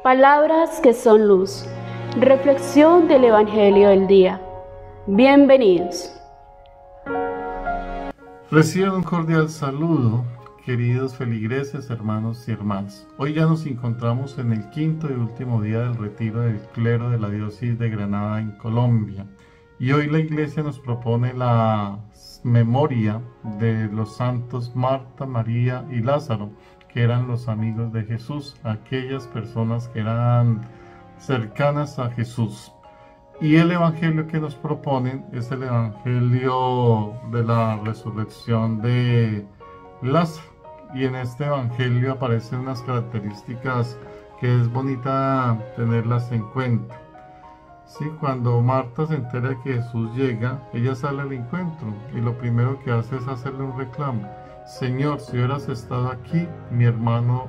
Palabras que son luz. Reflexión del Evangelio del día. Bienvenidos. Reciban un cordial saludo, queridos feligreses, hermanos y hermanas. Hoy ya nos encontramos en el quinto y último día del retiro del clero de la diócesis de Granada en Colombia. Y hoy la Iglesia nos propone la memoria de los santos Marta, María y Lázaro, que eran los amigos de Jesús, aquellas personas que eran cercanas a Jesús. Y el evangelio que nos proponen es el evangelio de la resurrección de Lázaro. Y en este evangelio aparecen unas características que es bonita tenerlas en cuenta. Sí, cuando Marta se entera que Jesús llega, ella sale al encuentro y lo primero que hace es hacerle un reclamo. Señor, si hubieras estado aquí, mi hermano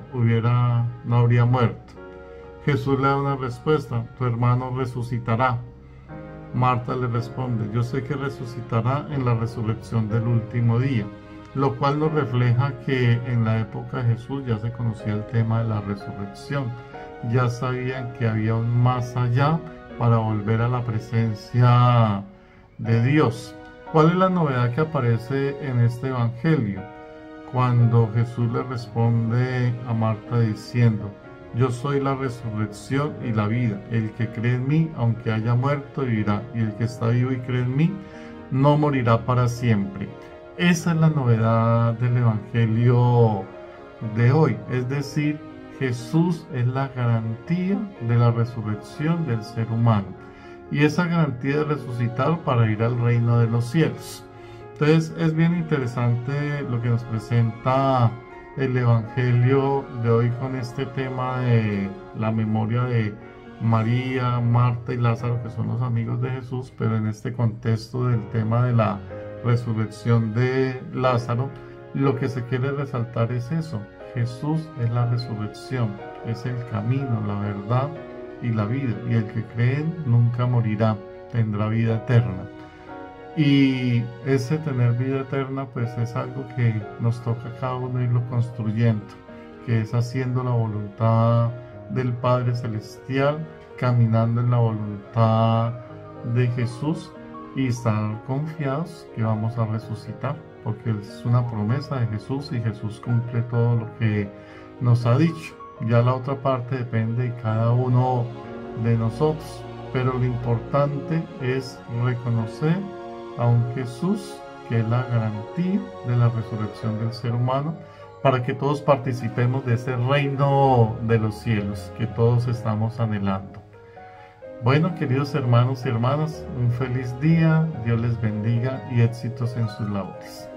no habría muerto. Jesús le da una respuesta: tu hermano resucitará. Marta le responde: yo sé que resucitará en la resurrección del último día, lo cual nos refleja que en la época de Jesús ya se conocía el tema de la resurrección, ya sabían que había un más allá para volver a la presencia de Dios. ¿Cuál es la novedad que aparece en este evangelio? Cuando Jesús le responde a Marta diciendo: yo soy la resurrección y la vida, el que cree en mí, aunque haya muerto, vivirá, y el que está vivo y cree en mí, no morirá para siempre. Esa es la novedad del evangelio de hoy, es decir, Jesús es la garantía de la resurrección del ser humano y esa garantía de resucitar para ir al reino de los cielos. Entonces es bien interesante lo que nos presenta el evangelio de hoy con este tema de la memoria de María, Marta y Lázaro, que son los amigos de Jesús, pero en este contexto del tema de la resurrección de Lázaro, lo que se quiere resaltar es eso: Jesús es la resurrección, es el camino, la verdad y la vida, y el que cree nunca morirá, tendrá vida eterna. Y ese tener vida eterna pues es algo que nos toca a cada uno irlo construyendo, que es haciendo la voluntad del Padre Celestial, caminando en la voluntad de Jesús y estar confiados que vamos a resucitar, porque es una promesa de Jesús y Jesús cumple todo lo que nos ha dicho. Ya la otra parte depende de cada uno de nosotros, pero lo importante es reconocer a un Jesús que es la garantía de la resurrección del ser humano, para que todos participemos de ese reino de los cielos que todos estamos anhelando. Bueno, queridos hermanos y hermanas, un feliz día, Dios les bendiga y éxitos en sus labores.